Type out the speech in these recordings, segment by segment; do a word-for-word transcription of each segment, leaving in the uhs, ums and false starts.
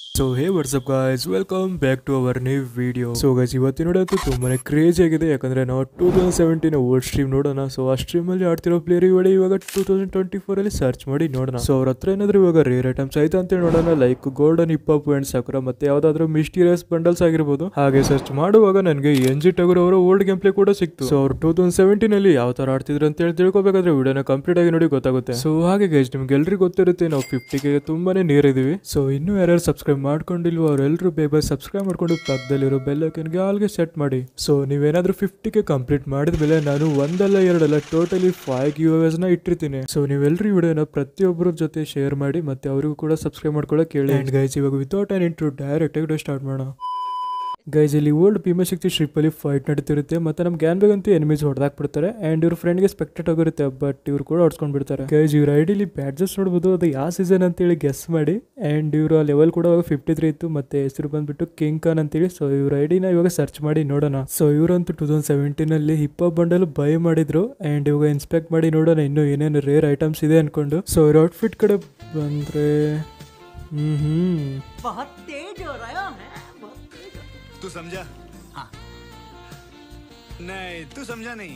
So hey what's up guys, welcome back to our new video. So guys, ಇವತ್ತಿನ video ಅಂತೂ ತುಂಬಾನೇ crazy ಆಗಿದೆ. ಯಾಕಂದ್ರೆ ನಾವು two thousand seventeen old stream ನೋಡೋಣ. ಸೊ ಆ ಸ್ಟ್ರೀಮ್ ಅಲ್ಲಿ ಆಡ್ತಿರೋ ಪ್ಲೇಯರ್ ಇವಾಗ ಇವಾಗ ಟೂ ತೌಸಂಡ್ ಟ್ವೆಂಟಿ ಫೋರ್ ಅಲ್ಲಿ ಸರ್ಚ್ ಮಾಡಿ ನೋಡೋಣ. ಸೊ ಅವ್ರ ಹತ್ರ ಏನಾದ್ರು ಇವಾಗ ರೇರ್ ಐಟಮ್ಸ್ ಆಯ್ತಾ ಅಂತ ನೋಡೋಣ. Like golden hip-hop and Sakura ಮತ್ತೆ ಯಾವ್ದಾದ್ರು ಮಿಸ್ಟೀರಿಯಸ್ ಬಂಡಲ್ಸ್ ಆಗಿರ್ಬೋದು. ಹಾಗೆ ಸರ್ಚ್ ಮಾಡುವಾಗ ನನಗೆ ಎನ್ ಜಿ ಟಗರ್ ಅವರ ಓಲ್ಡ್ ಗೇಮ್ ಪ್ಲೇ ಕೂಡ ಸಿಕ್ತು. ಸೊ ಅವ್ರು ಟೂ ತೌಸಂಡ್ ಸೆವೆಂಟೀನ್ ಅಲ್ಲಿ ಯಾವ ತರ ಆಡ್ತಿದ್ರು ಅಂತ ಹೇಳಿ ತಿಳ್ಕೊಬೇಕಾದ್ರೆ ವಿಡಿಯೋನ ಕಂಪ್ಲೀಟ್ ಆಗಿ ನೋಡಿ ಗೊತ್ತಾಗುತ್ತೆ. ಸೊ ಹಾಗೆ ಗೈಸ್, ನಿಮ್ಗೆ ಎಲ್ರಿಗೂ ಗೊತ್ತಿರುತ್ತೆ ನಾವು ಫಿಫ್ಟಿ ಗೆ ತುಂಬಾನೇ ನಿಯರ್ ಇದೀವಿ. ಸೊ ಇನ್ನೂ ಯಾರು ಸಬ್ಸ್ಕ್ರೈಬ್ ಮಾಡ್ಕೊಂಡಿಲ್ವೋ ಅವರೆಲ್ಲರೂ ಬೇಗ ಸಬ್ಸ್ಕ್ರೈಬ್ ಮಾಡ್ಕೊಂಡು ಪಕ್ಕದಲ್ಲಿರೋ ಬೆಲ್ ಐಕನ್ಗೆ ಆಲ್ಗೆ ಸೆಟ್ ಮಾಡಿ. ಸೊ ನೀವೇನಾದ್ರೂ ಫಿಫ್ಟಿ ಗೆ ಕಂಪ್ಲೀಟ್ ಮಾಡಿದ ಮೇಲೆ ನಾನು ಒಂದಲ್ಲ ಎರಡಲ್ಲ ಟೋಟಲಿ ಫೈವ್ ಗಿವ್ ಅವೇಸ್ ನ ಇಟ್ಟಿರ್ತೀನಿ. ಸೊ ನೀವೆಲ್ಲರೂ ಈ ವಿಡಿಯೋನ ಪ್ರತಿಯೊಬ್ಬರ ಜೊತೆ ಶೇರ್ ಮಾಡಿ ಮತ್ತೆ ಅವರಿಗೂ ಕೂಡ ಸಬ್ಸ್ಕ್ರೈಬ್ ಮಾಡ್ಕೊಳ್ಳೋಕೆ ಹೇಳಿ. ಅಂಡ್ ಗೈಸ್, ಇವಾಗ ವಿತೌಟ್ ಆನ್ ಇಂಟ್ರೋ ಡೈರೆಕ್ಟ್ ಆಗಿ ಸ್ಟಾರ್ಟ್ ಮಾಡೋಣ. ಗೈಸ್, ಇಲ್ಲಿ ಓಲ್ಡ್ ಭೀಮಾ ಶಕ್ತಿ ಸ್ಟ್ರಿಪ್ ಅಲ್ಲಿ ಫೈಟ್ ನಡೀತಿರುತ್ತೆ. ಮತ್ತೆ ನಮ್ ಗ್ಯಾನ್ ಬೇಗ ಅಂತೂ ಎನಿಮೀಸ್ ಹೊಡೆದಾಕ್ಬಿಡ್ತಾರೆ. ಅಂಡ್ ಇವ್ರ ಫ್ರೆಂಡ್ಗೆ ಸ್ಪೆಕ್ಟೇಟ್ ಆಗಿರುತ್ತೆ, ಬಟ್ ಇವ್ರು ಕೂಡ ಹೊಡ್ಸ್ಕೊಂಡ್ ಬಿಡ್ತಾರೆ. ಗೈಸ್, ಇವ್ರ ಐಡಿಲಿ ಬ್ಯಾಡ್ಜಸ್ ನೋಡಬಹುದು. ಅದು ಯಾವ ಸೀಸನ್ ಅಂತೇಳಿ ಗೆಸ್ ಮಾಡಿ. ಅಂಡ್ ಇವರ ಲೆವೆಲ್ ಕೂಡ ಫಿಫ್ಟಿ ತ್ರೀ ಇತ್ತು. ಮತ್ತೆ ಹೆಸರು ಬಂದ್ಬಿಟ್ಟು ಕಿಂಗ್ ಖಾನ್ ಅಂತೇಳಿ. ಸೊ ಇವ್ರ ಐಡಿನ ಇವಾಗ ಸರ್ಚ್ ಮಾಡಿ ನೋಡೋಣ. ಸೊ ಇವರಂತೂ ಟೂ ತೌಸಂಡ್ ಸೆವೆಂಟೀನ್ ಅಲ್ಲಿ ಹಿಪ್ ಹಾಪ್ ಬಂಡಲ್ ಬೈ ಮಾಡಿದ್ರು. ಅಂಡ್ ಇವಾಗ ಇನ್ಸ್ಪೆಕ್ಟ್ ಮಾಡಿ ನೋಡೋಣ ಇನ್ನು ಏನೇನು ರೇರ್ ಐಟಮ್ಸ್ ಇದೆ ಅನ್ಕೊಂಡು. ಸೊ ಇವ್ರ ಔಟ್ಫಿಟ್ ಕಡೆ ಬಂದ್ರೆ ಹ್ಮ್ ಹ್ಮ್ तू समझा? हाँ. नहीं, तू समझा नहीं.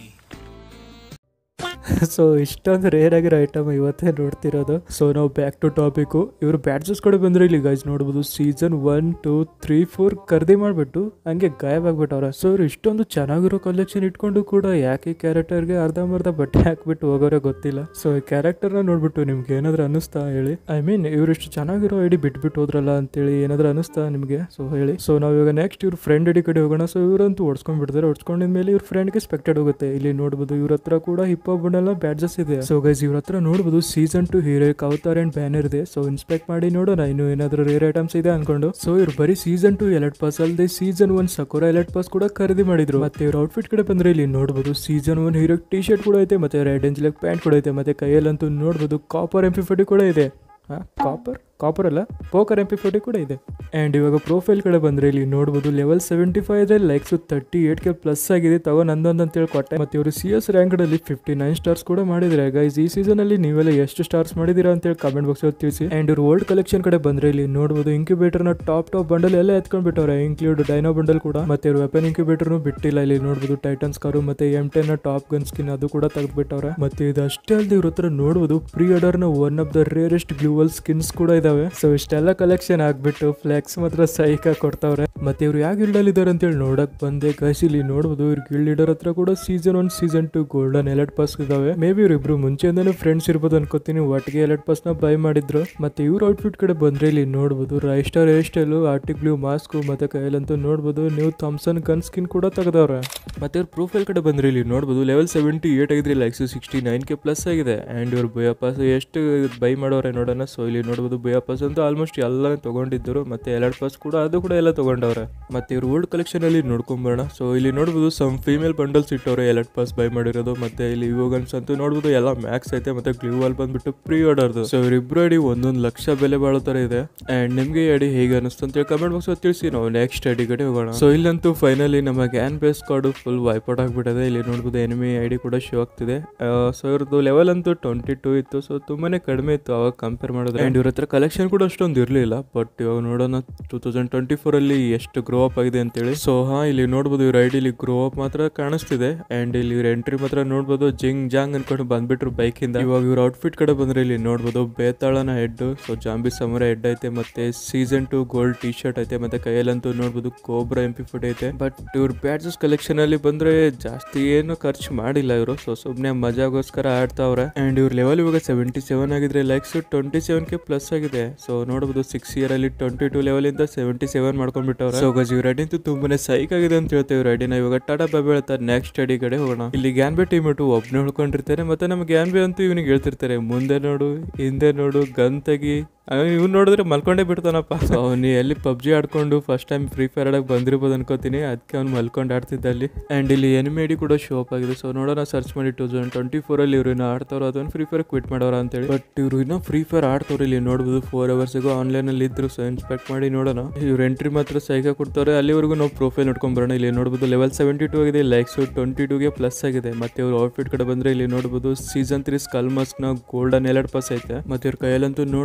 ಸೊ ಇಷ್ಟೊಂದು ರೇರ್ ಆಗಿರೋ ಐಟಮ್ ಇವತ್ತೇ ನೋಡ್ತಿರೋದು. ಸೊ ನಾವು ಬ್ಯಾಕ್ ಟು ಟಾಪಿಕ್. ಇವರು ಬ್ಯಾಡ್ಜಸ್ ಕೂಡ ಬಂದ್ರೆ ಇಲ್ಲಿ ಗೈಸ್ ನೋಡಬಹುದು. Season one two three four ಖರೀದಿ ಮಾಡ್ಬಿಟ್ಟು ಹಂಗೆ ಗಾಯಬ್ ಆಗ್ಬಿಟ್ಟವ್ರ. ಸೊ ಇವ್ರು ಇಷ್ಟೊಂದು ಚೆನ್ನಾಗಿರೋ ಕಲೆಕ್ಷನ್ ಇಟ್ಕೊಂಡು ಕೂಡ ಯಾಕೆ ಕ್ಯಾರೆಕ್ಟರ್ಗೆ ಅರ್ಧಂಬರ್ಧ ಬಟ್ಟೆ ಹಾಕ್ಬಿಟ್ಟು ಹೋಗೋರೆ ಗೊತ್ತಿಲ್ಲ. ಸೊ ಈ ಕ್ಯಾರೆಕ್ಟರ್ನ ನೋಡ್ಬಿಟ್ಟು ನಿಮ್ಗೆ ಏನಾದ್ರು ಅನಿಸ್ತಾ ಹೇಳಿ. ಐ ಮೀನ್ ಇವ್ರು ಇಷ್ಟು ಚೆನ್ನಾಗಿರೋ ಐಡಿ ಬಿಟ್ಬಿಟ್ಟು ಹೋದ್ರಲ್ಲ ಅಂತೇಳಿ ಏನಾದ್ರು ಅನಿಸ್ತಾ ನಿಮ್ಗೆ? ಸೊ ಹೇಳಿ. ಸೊ ನಾವು ಇವಾಗ ನೆಕ್ಸ್ಟ್ ಇವ್ರ ಫ್ರೆಂಡ್ ಐಡಿ ಕಡೆ ಹೋಗೋಣ. ಸೊ ಇವರಂತೂ ಓಡಿಸ್ಕೊಂಡ್ ಬಿಡ್ತಾರೆ. ಓಡಿಸ್ಕೊಂಡಿದ್ಮೇಲೆ ಇವ್ರ ಫ್ರೆಂಡ್ಗೆ ಸ್ಪೆಕ್ಟೆಡ್ ಹೋಗುತ್ತೆ. ಇಲ್ಲಿ ನೋಡಬಹುದು ಇವ್ರ ಹತ್ರ ಕೂಡ ಹಿಪ್ ಹಾಪ್ ಬ್ಯಾಡ್ಜಸ್ ಇದೆ. ಸೊ ಗೈಸ್, ಇವ್ರ ಹತ್ರ ನೋಡಬಹುದು season two heroic avatar and banner ಇದೆ. ಸೊ ಇನ್ಸ್ಪೆಕ್ಟ್ ಮಾಡಿ ನೋಡೋಣ ಇನ್ನು ಏನಾದ್ರು ರೇರ್ ಐಟಮ್ಸ್ ಇದೆ ಅನ್ಕೊಂಡು. ಸೊ ಇವ್ರು ಬರೀ ಸೀಸನ್ ಟು ಎಲೆಟ್ ಪಾಸ್ ಅಲ್ಲದೆ season one Sakura elite pass ಕೂಡ ಖರೀದಿ ಮಾಡಿದ್ರು. ಮತ್ತೆ ಇವ್ರ ಔಟ್ಫಿಟ್ ಕಡೆ ಬಂದ್ರೆ ಇಲ್ಲಿ ನೋಡಬಹುದು season one heroic T shirt ಕೂಡ ಐತೆ. ಮತ್ತೆ ರೆಡ್ ಏಂಜಲ್ ಪ್ಯಾಂಟ್ ಕೂಡ ಐತೆ. ಮತ್ತೆ ಕೈಯಲ್ಲಂತೂ ನೋಡಬಹುದು ಕಾಪರ್ ಎಂ ಪಿ ಫೋರ್ಟಿ ಕೂಡ ಇದೆ. ಹಾ, ಕಾಪರ್ ಕಾಪರ್ ಅಲ್ಲ ಪೋಕರ್ ಎಂ ಪಿ ಫೋರ್ಟಿ ಕೂಡ ಇದೆ. ಅಂಡ್ ಇವಾಗ ಪ್ರೊಫೈಲ್ ಕಡೆ ಬಂದ್ರೆ ಇಲ್ಲಿ ನೋಡಬಹುದು ಲೆವೆಲ್ ಸೆವೆಂಟಿ ಫೈವ್ ಇದೆ. ಲೈಕ್ಸ್ ತರ್ಟಿ ಏಟ್ ಗೆ ಪ್ಲಸ್ ಆಗಿದೆ. ತಗೋ ನಂದೊಂದು ಅಂತ ಹೇಳಿ ಕೊಟ್ಟೆ. ಮತ್ತೆ ಇವರು ಸಿ ಎಸ್ ರ್ಯಾಂಕ್ ಅಲ್ಲಿ ಫಿಫ್ಟಿ ನೈನ್ ಸ್ಟಾರ್ಸ್ ಕೂಡ ಮಾಡಿದ್ರೆ. ಗೈಸ್, ಈ ಸೀಸನ್ ಅಲ್ಲಿ ನೀವೆಲ್ಲ ಎಷ್ಟು ಸ್ಟಾರ್ಸ್ ಮಾಡಿದೀರಾ ಅಂತ ಹೇಳಿ ಕಮೆಂಟ್ ಬಾಕ್ಸ್ ಅಲ್ಲಿ ತಿಳಿಸಿ. ಅಂಡ್ ಇವ್ರ ಓಲ್ಡ್ ಕಲೆಕ್ಷನ್ ಕಡೆ ಬಂದ್ರೆ ಇಲ್ಲಿ ನೋಡಬಹುದು ಇನ್ಕ್ಯುಬೇಟರ್ ನ ಟಾಪ್ ಟಾಪ್ ಬಂಡಲ್ ಎಲ್ಲ ಎತ್ಕೊಂಡ್ ಬಿಟ್ಟವ್ರೆ, ಇನ್ಕ್ಲೂಡ್ ಡೈನೋ ಬಂಡಲ್ ಕೂಡ. ಮತ್ತೆ ಇವ್ರ ವೆಪನ್ ಇನ್ಕ್ಯುಬೇಟರ್ ಬಿಟ್ಟಿಲ್ಲ. ಇಲ್ಲಿ ನೋಡಬಹುದು ಟೈಟನ್ಸ್ ಕಾರು ಮತ್ತೆ ಎಂ ಟೆನ್ ನ ಟಾಪ್ ಗನ್ ಸ್ಕಿನ್ ಅದು ಕೂಡ ತೆಗೆದ್ಬಿಟ್ಟವ್ರೆ. ಮತ್ತೆ ಇದಷ್ಟೇ ಅಲ್ಲದೆ ಇವ್ರ ಹತ್ರ ನೋಡಬಹುದು ಪ್ರೀ ಆರ್ಡರ್ ನ one of the rarest gloo wall skins ಕೂಡ ಇದಾವೆ. ಸೊ ಇಷ್ಟೆಲ್ಲ ಕಲೆಕ್ಷನ್ ಆಗ್ಬಿಟ್ಟು ಫ್ಲೆಕ್ಸ್ ಮಾತ್ರ ಸೈಕ ಕೊಡ್ತಾವ್ರೆ. ಮತ್ತೆ ಇವ್ರು ಯಾವ ಗಿಲ್ಡ್ ಅಲ್ಲಿ ಇದಾರೆ ಅಂತ ಹೇಳಿ ನೋಡಕ್ ಬಂದೆ. ಗೈಸ್, ಇಲ್ಲಿ ನೋಡಬಹುದು ಇವ್ರ ಗಿಲ್ಡ್ ಲೀಡರ್ ಹತ್ರ ಕೂಡ season one season two golden elite pass ಇದಾವೆ. ಮೇ ಬಿ ಇವ್ರಿಬ್ರು ಮುಂಚೆಯಿಂದಾನು ಫ್ರೆಂಡ್ಸ್ ಇರ್ಬೋದು ಅನ್ಕೋತೀನಿ. ಒಟ್ಟಿಗೆ ಎಲೆಟ್ ಪಾಸ್ ನ ಬೈ ಮಾಡಿದ್ರು. ಮತ್ತೆ ಇವ್ರ ಔಟ್ಫಿಟ್ ಕಡೆ ಬಂದ್ರೆ ಇಲ್ಲಿ ನೋಡಬಹುದು Raistar hair style, arctic blue mask ಮತ್ತೆ ಕೈಯಲ್ಲಂತೂ ನೋಡಬಹುದು ನ್ಯೂ ಥಾಮ್ಸನ್ ಗನ್ ಸ್ಕಿನ್ ಕೂಡ ತೆಗೆದವ್ರೆ. ಮತ್ತೆ ಇವ್ರ ಪ್ರೊಫೈಲ್ ಕಡೆ ಬಂದ್ರೆ ಇಲ್ಲಿ ನೋಡಬಹುದು ಲೆವೆಲ್ ಸೆವೆಂಟಿ ಏಟ್ ಆಗಿದ್ರೆ likes sixty nine K plus ಆಗಿದೆ. ಅಂಡ್ ಇವ್ರ ಬಯೋ ಪಾಸ್ ಎಷ್ಟು ಬೈ ಮಾಡೋರೆ ನೋಡೋಣ. ಸೊ ಇಲ್ಲಿ ನೋಡಬಹುದು ಬಯೋ ಪಾಸ್ ಅಂತೂ ಆಲ್ಮೋಸ್ಟ್ ಎಲ್ಲ ತಗೊಂಡಿದ್ದರು. ಮತ್ತೆ ಎಲೆಟ್ ಪಾಸ್ ಕೂಡ ಅದು ಕೂಡ ಎಲ್ಲ ತಗೊಂಡವ್ರೆ. ಮತ್ತೆ ಇವ್ರು ಓಲ್ಡ್ ಕಲೆಕ್ಷನ್ ಅಲ್ಲಿ ನೋಡ್ಕೊಂಬರೋಣ. ಸೊ ಇಲ್ಲಿ ನೋಡಬಹುದು ಸಮ್ ಫೀಮೇಲ್ ಬಂಡಲ್ಸ್ ಇಟ್ಟವ್ರೆ ಎಲೆಟ್ ಪಾಸ್ ಬೈ ಮಾಡಿರೋದು. ಮತ್ತೆ ಇಲ್ಲಿ ಇವಾಗನ್ಸ್ ಅಂತೂ ನೋಡಬಹುದು ಎಲ್ಲ ಮ್ಯಾಕ್ಸ್ ಐತೆ. ಮತ್ತೆ ಗ್ಲೂ ವಾಲ್ ಬಂದ್ಬಿಟ್ಟು ಪ್ರೀ ಆರ್ಡರ್ದು. ಸೊ ಇವ್ರಿಬ್ರು ಐಡಿ ಒಂದೊಂದು ಲಕ್ಷ ಬೆಲೆ ಬಾಳೋ ತರ ಇದೆ. ಅಂಡ್ ನಿಮ್ಗೆ ಐಡಿ ಹೇಗೆ ಅನಿಸ್ತು ಅಂತ ಕಮೆಂಟ್ ಬಾಕ್ಸ್ ಅಲ್ಲಿ ತಿಳಿಸಿ. ನಾವು ನೆಕ್ಸ್ಟ್ ಐಡಿ ಕಡೆ ಹೋಗೋಣ. ಸೊ ಇಲ್ಲಂತೂ ಫೈನಲಿ ನಮ್ಮ Gyan base card full wipeout ಆಗ್ಬಿಟ್ಟಿದೆ. ಇಲ್ಲಿ ನೋಡಬಹುದು ಎನಿಮಿ ಐಡಿ ಕೂಡ ಶೋ ಆಗ್ತಿದೆ. ಸೊ ಇವ್ರದ್ದು ಲೆವೆಲ್ ಅಂತೂ ಟ್ವೆಂಟಿ ಟೂ ಇತ್ತು. ಸೊ ತುಂಬಾನೇ ಕಡಿಮೆ ಇತ್ತು ಅವಾಗ ಕಂಪೇರ್ ಮಾಡಿದ್ರೆ. ಅಂಡ್ ಇವ್ರ ಹತ್ರ ಕಲೆಕ್ಷನ್ ಕೂಡ ಅಷ್ಟೊಂದು ಇರಲಿಲ್ಲ. ಬಟ್ ಇವಾಗ ನೋಡೋಣ ಟೂ ತೌಸಂಡ್ ಟ್ವೆಂಟಿ ಫೋರ್ ಅಲ್ಲಿ ಎಷ್ಟು ಗ್ರೋ ಅಪ್ ಆಗಿದೆ ಅಂತೇಳಿ. ಸೊ ಹಾ, ಇಲ್ಲಿ ನೋಡಬಹುದು ಇವ್ರ ಐಡಿಲಿ ಗ್ರೋ ಅಪ್ ಮಾತ್ರ ಕಾಣಿಸ್ತಿದೆ. ಅಂಡ್ ಇಲ್ಲಿ ಇವ್ರ ಎಂಟ್ರಿ ಮಾತ್ರ ನೋಡಬಹುದು ಜಿಂಗ್ ಜಾಂಗ್ ಅನ್ಕೊಂಡು ಬಂದ್ಬಿಟ್ರು ಬೈಕ್ ಇಂದ. ಇವಾಗ ಇವ್ರ ಔಟ್ಫಿಟ್ ಕಡೆ ಬಂದ್ರೆ ಇಲ್ಲಿ ನೋಡಬಹುದು ಬೇತಾಳನ head. So zombie samurai head ಐತೆ. ಮತ್ತೆ season two gold T shirt ಐತೆ. ಮತ್ತೆ ಕೈಯಲ್ಲಂತೂ ನೋಡಬಹುದು ಕೋಬ್ರಾ ಎಂ ಪಿ ಫೋರ್ಟಿ ಐತೆ. ಬಟ್ ಇವ್ರ ಬ್ಯಾಡ್ಜಸ್ ಕಲೆಕ್ಷನ್ ಅಲ್ಲಿ ಬಂದ್ರೆ ಜಾಸ್ತಿ ಏನು ಖರ್ಚು ಮಾಡಿಲ್ಲ ಇವರು. ಸೊ ಸುಮ್ನೆ ಮಜಾಗೋಸ್ಕರ ಆಡ್ತಾವ್ರೆ. ಅಂಡ್ ಇವ್ರ ಲೆವೆಲ್ ಇವಾಗ ಸೆವೆಂಟಿ ಸೆವೆನ್ ಆಗಿದ್ರೆ likes twenty seven K plus ಆಗಿದೆ. ಸೊ ನೋಡಬಹುದು ಸಿಕ್ಸ್ ಇಯರ್ ಅಲ್ಲಿ ಟ್ವೆಂಟಿ ಟೂ ಲೆವೆಲ್ ಇಂದ ಸೆವೆಂಟಿ ಸೆವೆನ್ ಮಾಡ್ಕೊಂಡ್ಬಿಟ್ಟವ್ರೆ. ಸೊ ಗೈಸ್, ಇವ್ರ ಐಡಿ ಅಂತೂ ತುಂಬಾನೇ ಸೈಕ್ ಆಗಿದೆ ಅಂತ ಹೇಳ್ತೇವೆ. ಇವ್ರ ಐಡಿನ ಇವಾಗ ಟಾಟಾ ಬಾಯ್ ಹೇಳ್ತಾರೆ. ನೆಕ್ಸ್ಟ್ ಐಡಿ ಕಡೆ ಹೋಗೋಣ. ಇಲ್ಲಿ ಗ್ಯಾನ್ ಬಿ ಟೀಮ್ ಇಟ್ಟು ಒಬ್ನೇ ಉಳ್ಕೊಂಡಿರ್ತಾರೆ. ಮತ್ತೆ ನಮ್ಮ ಗ್ಯಾನ್ ಬಿ ಅಂತೂ ಇವನಿಗೆ ಹೇಳ್ತಿರ್ತಾರೆ ಮುಂದೆ ನೋಡು ಹಿಂದೆ ನೋಡು ಗನ್ ತೆಗಿ. ಇವ್ನು ನೋಡಿದ್ರೆ ಮಲ್ಕೊಂಡೇ ಬಿಡ್ತಾನಪ್ಪ. ಸೊ ಅವ್ನು ಎಲ್ಲಿ ಪಬ್ಜಿ ಆಡ್ಕೊಂಡು ಫಸ್ಟ್ ಟೈಮ್ ಫ್ರೀ ಫೈರ್ ಆಡಕ್ ಬಂದಿರ್ಬೋದು ಅನ್ಕೋತೀನಿ. ಅದಕ್ಕೆ ಅವ್ನು ಮಲ್ಕೊಂಡು ಆಡ್ತಿದ್ದ ಅಲ್ಲಿ. ಅಂಡ್ ಇಲ್ಲಿ ಎನಿಮಿ ಐಡಿ ಕೂಡ ಶೋ ಅಪ್ ಆಗಿದೆ. ಸೊ ನೋಡೋಣ ಸರ್ಚ್ ಮಾಡಿ ಟೂ ತೌಸಂಡ್ ಟ್ವೆಂಟಿ ಫೋರ್ ಅಲ್ಲಿ ಇವ್ರು ಇನ್ನ ಆಡ್ತಾರೋ ಅದನ್ನು ಫ್ರೀ ಫೈರ್ ಕ್ವಿಟ್ ಮಾಡೋರ ಅಂತೇಳಿ. ಬಟ್ ಇವ್ರು ಇನ್ನೂ ಫ್ರೀ ಫೈರ್ ಆಡ್ತವ್ರು. ಇಲ್ಲಿ ನೋಡಬಹುದು ಫೋರ್ ಅವರ್ಸ್ಗೂ ಆನ್ಲೈನ್ ಅಲ್ಲಿ ಇದ್ರು. ಸೊ ಇನ್ಸ್ಪೆಕ್ಟ್ ಮಾಡಿ ನೋಡೋಣ. ಇವ್ರ ಎಂಟ್ರಿ ಮಾತ್ರ ಸೈಕ ಕೊಡ್ತಾರೆ. ಅಲ್ಲಿವರೆಗೂ ನಾವು ಪ್ರೊಫೈಲ್ ನೋಡ್ಕೊಂಡ್ ಬರೋಣ. ಇಲ್ಲಿ ನೋಡಬಹುದು ಲೆವೆಲ್ ಸೆವೆಂಟಿ ಟೂ ಆಗಿದೆ. ಲೈಕ್ಸ್ ಟ್ವೆಂಟಿ ಟೂ ಗೆ ಪ್ಲಸ್ ಆಗಿದೆ. ಮತ್ತೆ ಇವ್ರ ಔಟ್ಫಿಟ್ ಕಡೆ ಬಂದ್ರೆ ಇಲ್ಲಿ ನೋಡಬಹುದು ಸೀಸನ್ ತ್ರೀ ಸ್ಕಲ್ ಮಾಸ್ಕ್ ನ ಗೋಲ್ಡನ್ ಎಲೆಟ್ ಪಾಸ್ ಐತೆ. ಮತ್ತೆ ಇವ್ರ ಕೈಯಲ್ಲಂತೂ ನೋಡಬಹುದು ಎಂ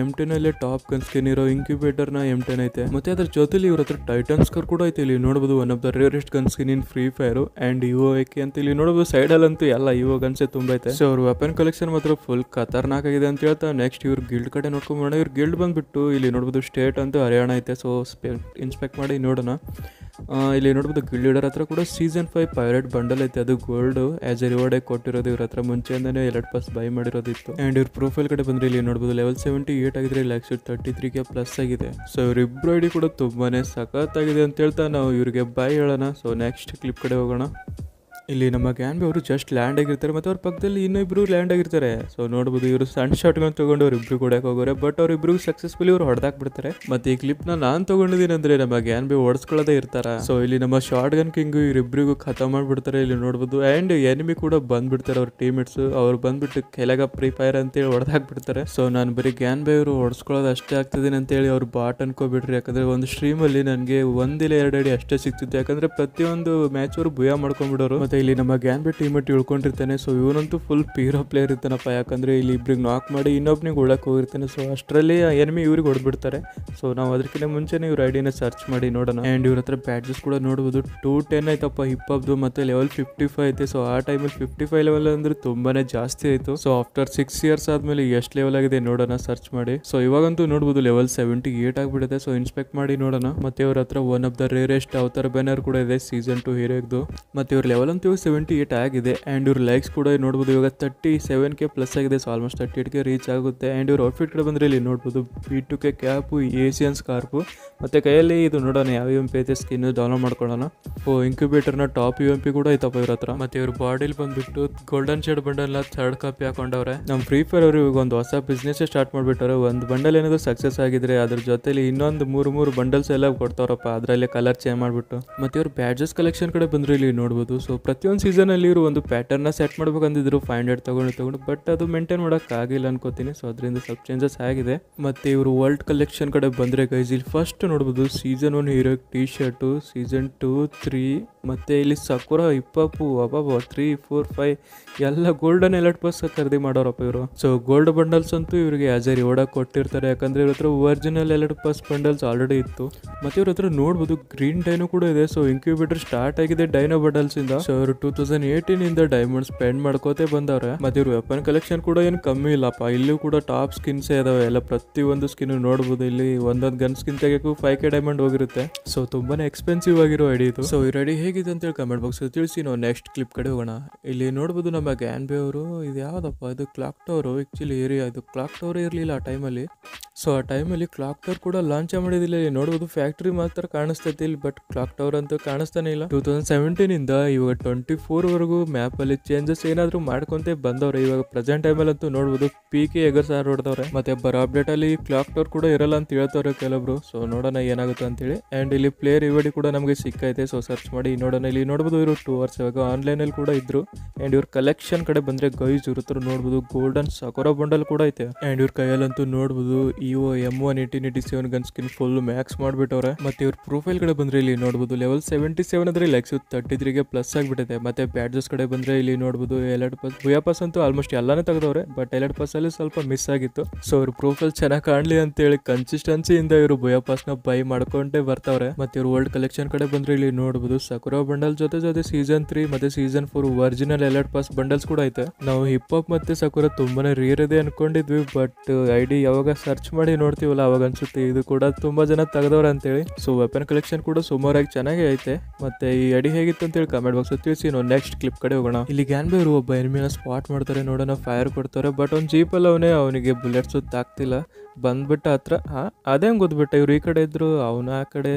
ಎಮ್ ಟೆನ್ ಅಲ್ಲಿ ಟಾಪ್ ಗನ್ ಸ್ಕಿನ್ ಇರೋ ಇನ್ಕ್ಯುಬೇಟರ್ ನ ಎಮ್ ಟೆನ್ ಐತೆ. ಮತ್ತೆ ಅದ್ರ ಜೊತೆಲಿ ಇವ್ರ ಹತ್ರ ಟೈಟನ್ ಸ್ಕರ್ ಕೂಡ ಐತೆ. ಇಲ್ಲಿ ನೋಡಬಹುದು one of the rarest gun skin in Free Fire and evo AK ಅಂತ ಇಲ್ಲಿ ನೋಡಬಹುದು. ಸೈಡ್ ಅಲ್ಲಂತೂ ಎಲ್ಲ ಇಒ ಗನ್ಸೇ ತುಂಬಾ ಐತೆ. ಸೊ ಅವ್ರ ವೆಪನ್ ಕಲೆಕ್ಷನ್ ಮಾತ್ರ ಫುಲ್ ಖತರ್ನಾಕ್ ಆಗಿದೆ ಅಂತ ಹೇಳ್ತಾ ನೆಕ್ಸ್ಟ್ ಇವ್ರ ಗಿಲ್ಡ್ ಕಡೆ ನೋಡ್ಕೊಂಡ್ ಇವ್ರ ಗಿಲ್ಡ್ ಬಂದ್ಬಿಟ್ಟು ಇಲ್ಲಿ ನೋಡಬಹುದು ಸ್ಟೇಟ್ ಅಂತೂ ಹರಿಯಾಣ ಐತೆ. ಸೊ ಇನ್ಸ್ಪೆಕ್ಟ್ ಮಾಡಿ ನೋಡೋಣ. ಇಲ್ಲಿ ನೋಡ್ಬೋದು ಗಿಲ್ಡ್ ಲೀಡರ್ ಹತ್ರ ಕೂಡ ಸೀಸನ್ ಫೈವ್ ಪೈರೇಟ್ ಬಂಡಲ್ ಐತೆ. ಅದು ಗೋಲ್ಡ್ ಆಸ್ ಎ ರಿವಾರ್ಡ್ ಆಗಿ ಕೊಟ್ಟಿರೋದು ಇವ್ರ ಹತ್ರ ಮುಂಚೆಯಿಂದಾನೆ ಎರಡು ಪಾಸ್ ಬೈ ಮಾಡಿರೋದಿತ್ತು. ಅಂಡ್ ಇವ್ರ ಪ್ರೊಫೈಲ್ ಕಡೆ ಬಂದ್ರೆ ಇಲ್ಲಿ ನೋಡ್ಬೋದು ಲೆವೆಲ್ ಸೆವೆಂಟಿ ಏಟ್ ಆಗಿದ್ರೆ ಲ್ಯಾಕ್ಸ್ ತರ್ಟಿ ತ್ರೀ ಗೆ ಪ್ಲಸ್ ಆಗಿದೆ. ಸೊ ಇವ್ರ ಇಬ್ರು ಐಡಿ ಕೂಡ ತುಂಬಾನೇ ಸಖತ್ತಾಗಿದೆ ಅಂತ ಹೇಳ್ತಾ ನಾವು ಇವ್ರಿಗೆ ಬೈ ಹೇಳೋಣ. ಸೊ ನೆಕ್ಸ್ಟ್ ಕ್ಲಿಪ್ ಕಡೆ ಹೋಗೋಣ. ಇಲ್ಲಿ ನಮ್ಮ ಗ್ಯಾನ್ಬಿ ಅವರು ಜಸ್ಟ್ ಲ್ಯಾಂಡ್ ಆಗಿರ್ತಾರೆ ಮತ್ತು ಅವ್ರ ಪಕ್ಕದಲ್ಲಿ ಇನ್ನೊಬ್ರು ಲ್ಯಾಂಡ್ ಆಗಿರ್ತಾರೆ. ಸೊ ನೋಡ್ಬೋದು ಇವರು ಸಣ್ಣ ಶಾಟ್ಗಳನ್ನ ತಗೊಂಡು ಅವ್ರು ಇಬ್ರು ಕೊಡಕ್ಕೆ ಹೋಗೋರೆ. ಬಟ್ ಅವ್ರ ಇಬ್ರು ಸಕ್ಸಸ್ಫುಲಿ ಇವ್ರು ಹೊಡೆದಾಕ್ಬಿಡ್ತಾರೆ. ಮತ್ತೆ ಈ ಕ್ಲಿಪ್ ನ ನಾನು ತಗೊಂಡಿದ್ದೀನಿ ಅಂದ್ರೆ ನಮ್ಮ ಗ್ಯಾನ್ಬಿ ಓಡಿಸ್ಕೊಳ್ಳೋದೇ ಇರ್ತಾರ. ಸೊ ಇಲ್ಲಿ ನಮ್ಮ ಶಾರ್ಟ್ ಗನ್ ಕಿಂಗ್ ಇವ್ರಿಬ್ರಿಗೂ ಖತಮ್ ಮಾಡ್ಬಿಡ್ತಾರೆ ಇಲ್ಲಿ ನೋಡ್ಬೋದು. ಅಂಡ್ ಎನಿಮಿ ಕೂಡ ಬಂದ್ಬಿಡ್ತಾರೆ ಅವ್ರ ಟೀಮ್ಮೇಟ್ಸ್. ಅವ್ರು ಬಂದ್ಬಿಟ್ಟು ಕೆಳಗ ಫ್ರೀ ಫೈರ್ ಅಂತೇಳಿ ಹೊಡೆದಾಕ್ಬಿಡ್ತಾರೆ. ಸೊ ನಾನು ಬರೀ ಗ್ಯಾನ್ಬಿ ಅವರು ಹೊಡ್ಸ್ಕೊಳ್ಳೋದು ಅಷ್ಟೇ ಆಗ್ತಿದ್ದೀನಿ ಅಂತೇಳಿ ಅವ್ರು ಬಾಟ್ ಅನ್ಕೋಬಿಡ್ರಿ. ಯಾಕಂದ್ರೆ ಒಂದು ಸ್ಟ್ರೀಮ್ ಅಲ್ಲಿ ನನಗೆ ಒಂದಿಲ್ಲ ಎರಡು ಅಡಿ ಅಷ್ಟೇ ಸಿಗ್ತಿತ್ತು. ಯಾಕಂದ್ರೆ ಪ್ರತಿಯೊಂದು ಮ್ಯಾಚ್ ಅವರು ಭಯ ಮಾಡ್ಕೊಂಡ್ಬಿಡೋರು. ಮತ್ತೆ ಇಲ್ಲಿ ನಮ್ಮ ಗ್ಯಾನ್ಬಿ ಟೀಮೇಟ್ ಇಳ್ಕೊಂಡಿರ್ತಾನೆ. ಸೊ ಇವನಂತೂ ಫುಲ್ ಪೀರೋ ಪ್ಲೇಯರ್ ಇರ್ತಾನಪ್ಪ. ಯಾಕಂದ್ರೆ ಇಲ್ಲಿ ಇಬ್ರಿಗೆ ನಾಕ್ ಮಾಡಿ ಇನ್ನೊಬ್ನಿಗೆ ಉಳಕ್ ಹೋಗಿರ್ತಾನೆ. ಸೊ ಅಷ್ಟರಲ್ಲಿ ಎನಿಮಿ ಇವ್ರಿಗೆ ಹೊಡೆದ್ಬಿಡ್ತಾರೆ. ಸೊ ನಾವು ಅದಕ್ಕಿಂತ ಮುಂಚೆನೆ ಇವ್ರ ಐಡಿನ ಸರ್ಚ್ ಮಾಡಿ ನೋಡೋಣ. ಅಂಡ್ ಇವ್ರ ಹತ್ರ ಬ್ಯಾಡ್ಜಸ್ ಕೂಡ ನೋಡಬಹುದು. ಟೂ ಟೆನ್ ಆಯ್ತಪ್ಪ ಹಿಪ್ ಹಾಪ್ದು ಮತ್ತೆ ಲೆವೆಲ್ ಫಿಫ್ಟಿ ಫೈವ್ ಐತೆ. ಸೊ ಆ ಟೈಮಲ್ಲಿ ಫಿಫ್ಟಿ ಫೈವ್ ಲೆವೆಲ್ ಅಂದ್ರೆ ತುಂಬಾನೇ ಜಾಸ್ತಿ ಆಯ್ತು. ಸೊ ಆಫ್ಟರ್ ಸಿಕ್ಸ್ ಇಯರ್ಸ್ ಆದ್ಮೇಲೆ ಎಷ್ಟು ಲೆವೆಲ್ ಆಗಿದೆ ನೋಡೋಣ ಸರ್ಚ್ ಮಾಡಿ. ಸೊ ಇವಾಗಂತೂ ನೋಡಬಹುದು ಲೆವೆಲ್ ಸೆವೆಂಟಿ ಏಟ್ ಆಗ್ಬಿಡುತ್ತೆ. ಸೊ ಇನ್ಸ್ಪೆಕ್ಟ್ ಮಾಡಿ ನೋಡೋಣ. ಮತ್ತೆ ಇವ್ರ ಹತ್ರ one of the rarest avatar banner ಕೂಡ ಇದೆ ಸೀಸನ್ ಟು ಹೀರೋದು. ಮತ್ತೆ ಇವ್ರ ಲೆವೆಲ್ ಅಂತೂ ಸೆವೆಂಟಿ ಏಟ್ ಆಗಿದೆ. ಅಂಡ್ ಇವ್ರ ಲೈಕ್ಸ್ ಕೂಡ ನೋಡಬಹುದು ಇವಾಗ ತರ್ಟಿ ಸೆವೆನ್ ಕೆ ಪ್ಲಸ್ ಆಗಿದೆ. ಸೊ ಆಲ್ಮೋಸ್ಟ್ ತರ್ಟಿ ಏಟ್ ಗೆ ರೀಚ್ ಆಗುತ್ತೆ. ಅಂಡ್ ಇವ್ರ ಔಟ್ಫಿಟ್ ಕಡೆ ಬಂದ್ರೆ ಇಲ್ಲಿ ನೋಡಬಹುದು B two K cap, Asian scarf ಮತ್ತೆ ಕೈಯಲ್ಲಿ ಇದು ನೋಡೋಣ ಯಾವ ಎಂ ಪಿ ಐತೆ ಸ್ಕಿನ್ ಡೌನ್ಲೋಡ್ ಮಾಡ್ಕೊಳ್ಳೋಣ. ಓ ಇನ್ಕ್ಯುಬೇಟರ್ ನ ಟಾಪ್ ಯು ಎಂ ಪಿ ಕೂಡ ಐತಪ್ಪ ಇವ್ರ ಹತ್ರ. ಮತ್ತೆ ಇವ್ರ ಬಾಡಿಲಿ ಬಂದ್ಬಿಟ್ಟು ಗೋಲ್ಡನ್ ಶೇಡ್ ಬಂಡಲ್ ನ ಥರ್ಡ್ ಕಾಪಿ ಹಾಕೊಂಡವ್ರೆ. ನಮ್ಮ ಫ್ರೀ ಫೈರ್ ಅವರು ಇವಾಗ ಒಂದು ಹೊಸ ಬಿಸ್ನೆಸ್ ಸ್ಟಾರ್ಟ್ ಮಾಡ್ಬಿಟ್ಟವ್ರೆ. ಒಂದು ಬಂಡಲ್ ಏನಾದ್ರು ಸಕ್ಸಸ್ ಆಗಿದ್ರೆ ಅದ್ರ ಜೊತೆಲಿ ಇನ್ನೊಂದು ಮೂರು ಮೂರು ಬಂಡಲ್ಸ್ ಎಲ್ಲ ಕೊಡ್ತಾವ್ರಪ್ಪ. ಅದರಲ್ಲಿ ಕಲರ್ ಚೇಂಜ್ ಮಾಡ್ಬಿಟ್ಟು. ಮತ್ತೆ ಇವ್ರ ಬ್ಯಾಡ್ಜಸ್ ಕಲೆಕ್ಷನ್ ಕಡೆ ಬಂದ್ರೆ ಇಲ್ಲಿ ನೋಡಬಹುದು. ಸೊ ಪ್ರತಿಯೊಂದು ಸೀಸನ್ ಅಲ್ಲಿ ಇವರು ಒಂದು ಪ್ಯಾಟರ್ನ್ ನ ಸೆಟ್ ಮಾಡ್ಬೇಕಂದಿದ್ರು ಫೈವ್ ಹಂಡ್ರೆಡ್ ತಗೊಂಡು ತಗೊಂಡು ಬಟ್ ಅದು ಮೇಂಟೈನ್ ಮಾಡಕ್ ಆಗಿಲ್ಲ ಅನ್ಕೋತೀನಿ. ಸೊ ಅದರಿಂದ ಸ್ವಲ್ಪ ಚೇಂಜಸ್ ಆಗಿದೆ. ಮತ್ತೆ ಇವರು ವರ್ಲ್ಡ್ ಕಲೆಕ್ಷನ್ ಕಡೆ ಬಂದ್ರೆ ಗೈಸ್ ಇಲ್ಲಿ ಫಸ್ಟ್ ನೋಡಬಹುದು season one hero T shirt, season two three ಮತ್ತೆ ಇಲ್ಲಿ ಸಕುರ ಇಪ್ಪಪ್ಪು ಅಬಾಬ ತ್ರೀ ಫೋರ್ ಫೈವ್ ಎಲ್ಲ ಗೋಲ್ಡನ್ ಎಲರ್ಟ್ ಪಾಸ್ ಖರೀದಿ ಮಾಡೋರಪ್ಪ ಇವರು. ಸೊ ಗೋಲ್ಡ್ ಬಂಡಲ್ಸ್ ಅಂತೂ ಇವರಿಗೆ ಆಸ್ ಎ ರಿವಾರ್ಡ್ ಕೊಟ್ಟಿರ್ತಾರೆ. ಯಾಕಂದ್ರೆ ಇವ್ರ ಹತ್ರ original elite pass bundles already ಇತ್ತು. ಮತ್ತೆ ಇವ್ರ ಹತ್ರ ನೋಡಬಹುದು ಗ್ರೀನ್ ಡೈನೋ ಕೂಡ ಇದೆ. ಸೊ ಇನ್ಕ್ಯುಬೇಟರ್ ಸ್ಟಾರ್ಟ್ ಆಗಿದೆ ಡೈನೋ ಬಂಡಲ್ಸ್ ಇಂದ. ಸೊ ಅವರು ಟೂ ತೌಸಂಡ್ ಏಟೀನ್ ಇಂದ ಡೈಮಂಡ್ ಸ್ಪೆಂಡ್ ಮಾಡ್ಕೋತೆ ಬಂದವ್ರೆ. ಮತ್ತೆ ಇವ್ರ ವೆಪನ್ ಕಲೆಕ್ಷನ್ ಕೂಡ ಏನು ಕಮ್ಮಿ ಇಲ್ಲಪ್ಪ. ಇಲ್ಲೂ ಕೂಡ ಟಾಪ್ ಸ್ಕಿನ್ಸ್ ಇದಾವೆ. ಎಲ್ಲ ಪ್ರತಿ ಒಂದು ಸ್ಕಿನ್ ನೋಡಬಹುದು. ಇಲ್ಲಿ ಒಂದೊಂದು ಗನ್ ಸ್ಕಿನ್ ತೆಗೆಯಕ್ಕೂ ಫೈವ್ ಕೆ ಡೈಮಂಡ್ ಹೋಗಿರುತ್ತೆ. ಸೊ ತುಂಬಾನೇ ಎಕ್ಸ್ಪೆನ್ಸಿವ್ ಆಗಿರೋ ಐಡಿ ಇದು. ಸೊ ಈ ರೆಡಿ ಹೇಗಿದೆ ಅಂತ ಹೇಳಿ ಕಮೆಂಟ್ ಬಾಕ್ಸ್ ತಿಳಿಸಿ. ನಾವು ನೆಕ್ಸ್ಟ್ ಕ್ಲಿಪ್ ಕಡೆ ಹೋಗೋಣ. ಇಲ್ಲಿ ನೋಡಬಹುದು ನಮ್ಮ ಗ್ಯಾನ್ಬಿ ಅವರು ಇದು ಯಾವ್ದಪ್ಪ ಇದು ಕ್ಲಾಕ್ ಟವರ್. ಆಕ್ಚುಲಿ ಏರಿಯಾ ಇದು ಕ್ಲಾಕ್ ಟವರ್ ಇರಲಿಲ್ಲ ಆ ಟೈಮಲ್ಲಿ. ಸೊ ಆ ಟೈಮಲ್ಲಿ ಕ್ಲಾಕ್ ಟವರ್ ಕೂಡ ಲಾಂಚ್ ಮಾಡಿದಿಲ್ಲ. ಇಲ್ಲಿ ನೋಡಬಹುದು ಫ್ಯಾಕ್ಟ್ರಿ ಮಾತ್ರ ಕಾಣಿಸ್ತೈತಿ ಇಲ್ಲಿ, ಬಟ್ ಕ್ಲಾಕ್ ಟವರ್ ಅಂತೂ ಕಾಣಿಸ್ತಾನೆ ಇಲ್ಲ. ಟೂ ತೌಸಂಡ್ ಸೆವೆಂಟೀನ್ ಇಂದ ಇವಾಗ ಟ್ವೆಂಟಿ ಫೋರ್ ವರೆಗೂ ಮ್ಯಾಪ್ ಅಲ್ಲಿ ಚೇಂಜಸ್ ಏನಾದ್ರು ಮಾಡ್ಕೊಂತ ಬಂದವ್ರೆ. ಇವಾಗ ಪ್ರೆಸೆಂಟ್ ಟೈಮಲ್ಲಿ ಅಂತೂ ನೋಡಬಹುದು ಪಿ ಕೆ ಎಗರ್ ಸಾರ್ ಹೊಡೆದವ್ರೆ. ಮತ್ತೆ ಬರೋ ಅಪ್ಡೇಟ್ ಅಲ್ಲಿ ಕ್ಲಾಕ್ ಟವರ್ ಕೂಡ ಇರಲ್ಲ ಅಂತ ಹೇಳ್ತವ್ರೆ ಕೆಲವೊಬ್ರು. ಸೊ ನೋಡೋಣ ಏನಾಗುತ್ತೆ ಅಂತೇಳಿ. ಅಂಡ್ ಇಲ್ಲಿ ಪ್ಲೇಯರ್ ಇವಿಡಿ ಕೂಡ ನಮಗೆ ಸಿಕ್ಕೈತೆ. ಸೊ ಸರ್ಚ್ ಮಾಡಿ ನೋಡೋಣ. ಇಲ್ಲಿ ನೋಡಬಹುದು ಇವರು ಟೂ ಅವರ್ಸ್ ಇವಾಗ ಆನ್ಲೈನ್ ಅಲ್ಲಿ ಕೂಡ ಇದ್ರು. ಅಂಡ್ ಇವ್ರ ಕಲೆಕ್ಷನ್ ಕಡೆ ಬಂದ್ರೆ ಗೈಸ್ ಇವ್ರ ಹತ್ರ ನೋಡಬಹುದು ಗೋಲ್ಡನ್ ಸಕೋರಾ ಬಂಡಲ್ ಕೂಡ ಐತೆ. ಅಂಡ್ ಇವ್ರ ಕೈಯಲ್ಲಂತೂ ನೋಡಬಹುದು evo M one eighteen eighty seven gun skin full max ಮಾಡ್ಬಿಟ್ಟವ್ರೆ. ಮತ್ತೆ ಇವ್ರ ಪ್ರೊಫೈಲ್ ಕಡೆ ಬಂದ್ರೆ ಇಲ್ಲಿ ನೋಡಬಹುದು ಲೆವೆಲ್ ಸೆವೆಂಟಿ ಸೆವೆನ್ ಅಂದ್ರೆ ಲೈಕ್ಸ್ ತರ್ಟಿ ತ್ರೀಗೆ ಪ್ಲಸ್ ಆಗಿಬಿಟ್ಟಿದೆ. ಮತ್ತೆ ಬ್ಯಾಡ್ಜಸ್ ಕಡೆ ಬಂದ್ರೆ ಇಲ್ಲಿ ನೋಡಬಹುದು ಎಲರ್ಟ್ ಪಾಸ್ ಭೂಯಾ ಪಾಸ್ ಅಂತೂ ಆಲ್ಮೋಸ್ಟ್ ಎಲ್ಲಾನೇ ತೆಗೆದವ್ರೆ. ಬಟ್ ಎಲರ್ಟ್ ಪಾಸ್ ಅಲ್ಲಿ ಸ್ವಲ್ಪ ಮಿಸ್ ಆಗಿತ್ತು. ಸೊ ಅವ್ರ ಪ್ರೊಫೈಲ್ ಚೆನ್ನಾಗಿ ಕಾಣ್ಲಿ ಅಂತ ಹೇಳಿ ಕನ್ಸಿಸ್ಟೆನ್ಸಿಯಿಂದ ಇವರು ಭೂಯಾ ಪಾಸ್ ನ ಬೈ ಮಾಡ್ಕೊಂಡೇ ಬರ್ತಾವ್ರೆ. ಮತ್ತೆ ಇವ್ರ ವರ್ಲ್ಡ್ ಕಲೆಕ್ಷನ್ ಕಡೆ ಬಂದ್ರೆ ಇಲ್ಲಿ ನೋಡಬಹುದು ಸಕುರಾ ಬಂಡಲ್ ಜೊತೆ ಜೊತೆ ಸೀಸನ್ ತ್ರೀ ಮತ್ತೆ season four original elite pass bundles ಕೂಡ ಐತೆ. ನಾವು ಹಿಪ್ ಹಾಪ್ ಮತ್ತೆ ಸಕುರಾ ತುಂಬಾನೇ ರೇರ್ ಇದೆ ಅನ್ಕೊಂಡಿದ್ವಿ. ಬಟ್ ಐಡಿ ಯಾವಾಗ ಸರ್ಚ್ ಮಾಡಿ ನೋಡ್ತೀವಲ್ಲ ಅವಾಗ ಅನ್ಸುತ್ತೆ ಇದು ಕೂಡ ತುಂಬಾ ಜನ ತೆಗೆದವ್ರ ಅಂತೇಳಿ. ಸೊ ವೆಪನ್ ಕಲೆಕ್ಷನ್ ಕೂಡ ಸುಮಾರಾಗಿ ಚೆನ್ನಾಗಿ ಐತೆ. ಮತ್ತೆ ಈ ಐಡಿ ಹೇಗಿತ್ತು ಅಂತ ಹೇಳಿ ಕಮೆಂಟ್ ಬಾಕ್ಸ್ ತಿಳಿಸಿ. ನಾವು ನೆಕ್ಸ್ಟ್ ಕ್ಲಿಪ್ ಕಡೆ ಹೋಗೋಣ. ಇಲ್ಲಿ ಗ್ಯಾನ್ಬಿ ಅವರು ಒಬ್ಬ ಎನಿಮಿನ ಸ್ಪಾಟ್ ಮಾಡ್ತಾರೆ. ನೋಡೋಣ ಫೈರ್ ಕೊಡ್ತಾರೆ. ಬಟ್ ಒಂದು ಜೀಪಲ್ಲಿ ಅವನೇ ಅವನಿಗೆ ಬುಲೆಟ್ಸ್ ಆಗ್ತಿಲ್ಲ. ಬಂದ್ಬಿಟ್ಟ ಹತ್ರ ಹಾ ಅದೇ ಗೊತ್ಬಿಟ್ಟ ಇವ್ರು ಈ ಕಡೆ ಇದ್ರು ಅವನ ಆ ಕಡೆ.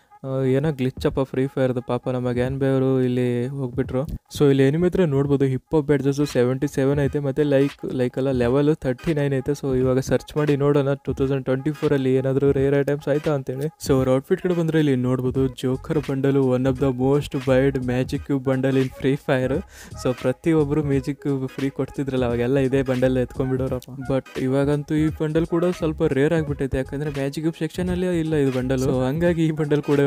ಏನೋ ಗ್ಲಿಚ್ಚಪ್ಪ ಫ್ರೀ ಫೈರ್ದು. ಪಾಪ ನಮ್ಮ ಗ್ಯಾನ್ಬಿ ಅವರು ಇಲ್ಲಿ ಹೋಗ್ಬಿಟ್ರು. ಸೊ ಇಲ್ಲಿ ಎನಿಮಿ ಹತ್ರ ನೋಡ್ಬೋದು hip hop badges seventy seven ಐತೆ. ಮತ್ತೆ ಲೈಕ್ ಲೈಕ್ ಅಲ್ಲ ಲೆವೆಲ್ ತರ್ಟಿ ನೈನ್ ಐತೆ. ಸೊ ಇವಾಗ ಸರ್ಚ್ ಮಾಡಿ ನೋಡೋಣ ಟೂ ತೌಸಂಡ್ ಟ್ವೆಂಟಿ ಫೋರ್ ಅಲ್ಲಿ ಏನಾದ್ರು ರೇರ್ ಐಟಮ್ಸ್ ಆಯ್ತಾ ಅಂತೇಳಿ. ಸೊ ಅವ್ರ ಔಟ್ಫಿಟ್ ಕಡೆ ಬಂದ್ರೆ ಇಲ್ಲಿ ನೋಡ್ಬೋದು joker bundle one of the most buyed magic cube bundle in Free Fire. So ಪ್ರತಿಯೊಬ್ಬರು ಮ್ಯಾಜಿಕ್ ಕ್ಯೂಬ್ ಫ್ರೀ ಕೊಡ್ತಿದ್ರಲ್ಲ ಅವಾಗೆಲ್ಲ ಇದೇ ಬಂಡಲ್ ಎತ್ಕೊಂಡ್ಬಿಡೋರಪ್ಪ. ಬಟ್ ಇವಾಗಂತೂ ಈ ಬಂಡಲ್ ಕೂಡ ಸ್ವಲ್ಪ ರೇರ್ ಆಗ್ಬಿಟ್ಟೈತೆ. ಯಾಕಂದ್ರೆ ಮ್ಯಾಜಿಕ್ ಕ್ಯೂಬ್ ಸೆಕ್ಷನ್ ಅಲ್ಲಿ ಇಲ್ಲ ಇದು ಬಂಡಲ್. ಸೊ ಹಂಗಾಗಿ ಈ ಬಂಡಲ್ ಕೂಡ